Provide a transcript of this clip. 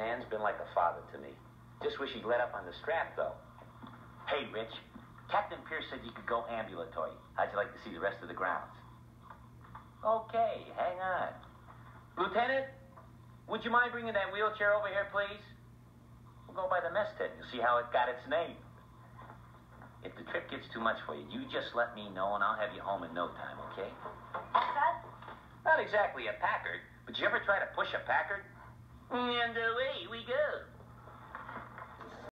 Han's been like a father to me. Just wish he'd let up on the strap, though. Hey, Rich. Captain Pierce said you could go ambulatory. How'd you like to see the rest of the grounds? Okay, hang on. Lieutenant, would you mind bringing that wheelchair over here, please? We'll go by the mess tent. You'll see how it got its name. If the trip gets too much for you, you just let me know, and I'll have you home in no time, okay? Cut? Not exactly a Packard, but you ever try to push a Packard? And away we go.